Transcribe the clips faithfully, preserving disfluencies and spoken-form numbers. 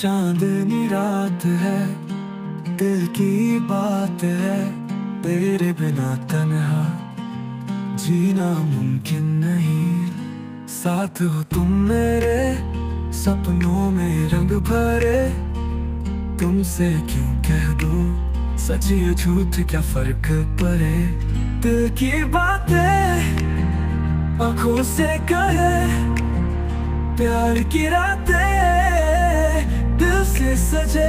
चांदनी रात है, दिल की बात है, तेरे बिना तन्हा जीना मुमकिन नहीं। साथ हो तुम मेरे सपनों में रंग भरे, तुमसे क्यों कह दूं सच या झूठ क्या फर्क पड़े। दिल की बातें आंखों से कहे, प्यार की रातें दिल से सजे।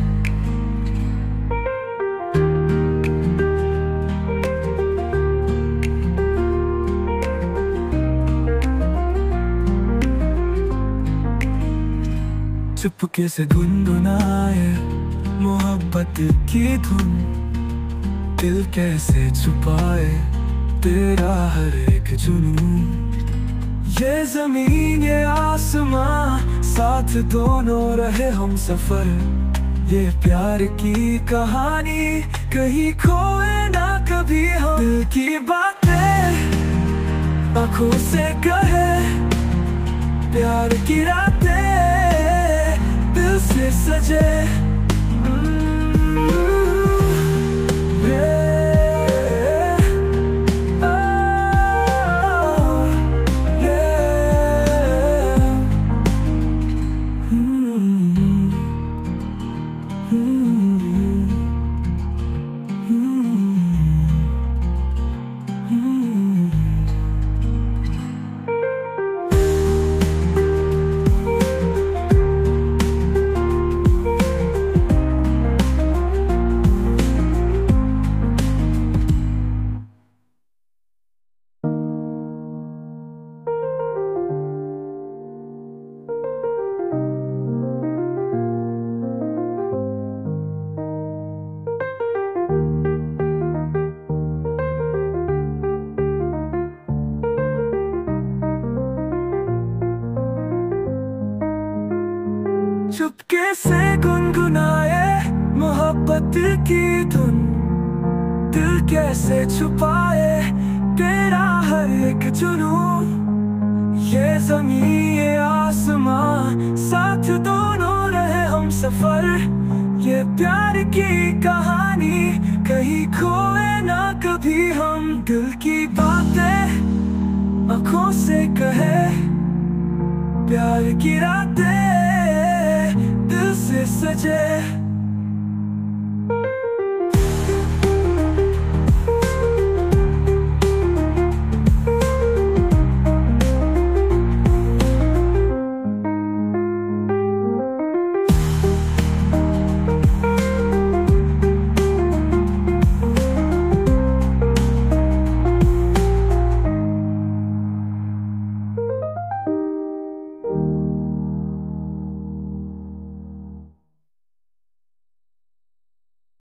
चुपके से गुनगुनाए मोहब्बत की धुन, दिल कैसे छुपाए तेरा हर एक जुनून। ये जमीन ये आसमां साथ दोनों रहे हम सफर, ये प्यार की कहानी कहीं खोए ना कभी हम। दिल की बातें आंखों से कहे, प्यार की रातें दिल से सजे। चुपके से गुनगुनाए मोहब्बत की धुन, दिल कैसे छुपाए तेरा हर एक जुनून। ये ज़मीं ये आसमां साथ दोनों रहे हम सफर, ये प्यार की कहानी कहीं खोए ना कभी हम। दिल की बातें आंखों से कहे, प्यार की रातें दिल से सजे।